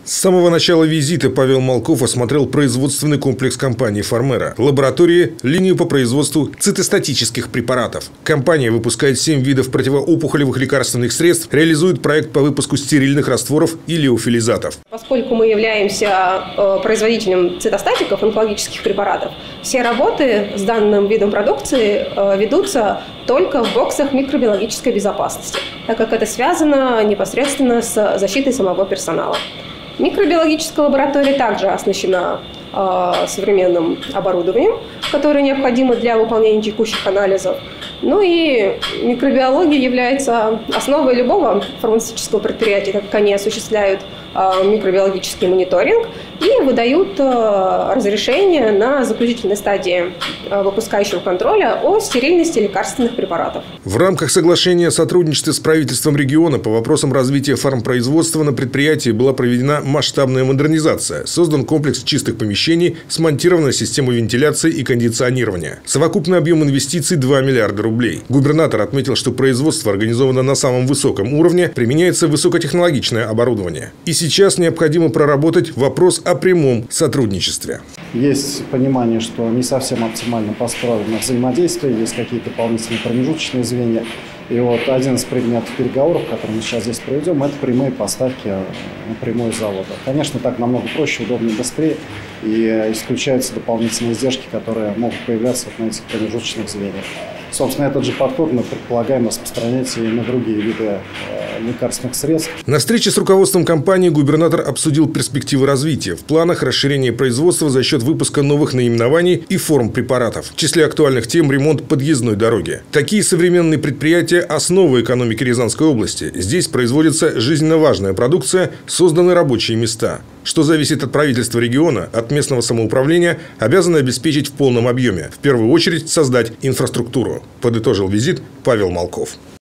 С самого начала визита Павел Малков осмотрел производственный комплекс компании «Фармера», лаборатории, линию по производству цитостатических препаратов. Компания выпускает 7 видов противоопухолевых лекарственных средств, реализует проект по выпуску стерильных растворов и леофилизатов. Поскольку мы являемся производителем цитостатиков, онкологических препаратов, все работы с данным видом продукции ведутся только в боксах микробиологической безопасности, так как это связано непосредственно с защитой самого персонала. Микробиологическая лаборатория также оснащена современным оборудованием, которое необходимо для выполнения текущих анализов. Ну и микробиология является основой любого фармацевтического предприятия, так как они осуществляют микробиологический мониторинг и выдают разрешение на заключительной стадии выпускающего контроля о стерильности лекарственных препаратов. В рамках соглашения о сотрудничестве с правительством региона по вопросам развития фармпроизводства на предприятии была проведена масштабная модернизация. Создан комплекс чистых помещений, смонтирована система вентиляции и кондиционирования. Совокупный объем инвестиций – 2 миллиарда рублей. Губернатор отметил, что производство организовано на самом высоком уровне, применяется высокотехнологичное оборудование. И сейчас необходимо проработать вопрос о прямом сотрудничестве. Есть понимание, что не совсем оптимально построено взаимодействие, есть какие-то дополнительные промежуточные звенья. И вот один из предметов переговоров, который мы сейчас здесь проведем, это прямые поставки напрямую из завода. Конечно, так намного проще, удобнее, быстрее, и исключаются дополнительные издержки, которые могут появляться на этих промежуточных звеньях. Собственно, этот же подход мы предполагаем распространять и на другие виды лекарственных средств. На встрече с руководством компании губернатор обсудил перспективы развития. В планах расширения производства за счет выпуска новых наименований и форм препаратов. В числе актуальных тем – ремонт подъездной дороги. Такие современные предприятия – основа экономики Рязанской области. Здесь производится жизненно важная продукция, созданы рабочие места. Что зависит от правительства региона, от местного самоуправления, обязаны обеспечить в полном объеме. В первую очередь создать инфраструктуру. Подытожил визит Павел Малков.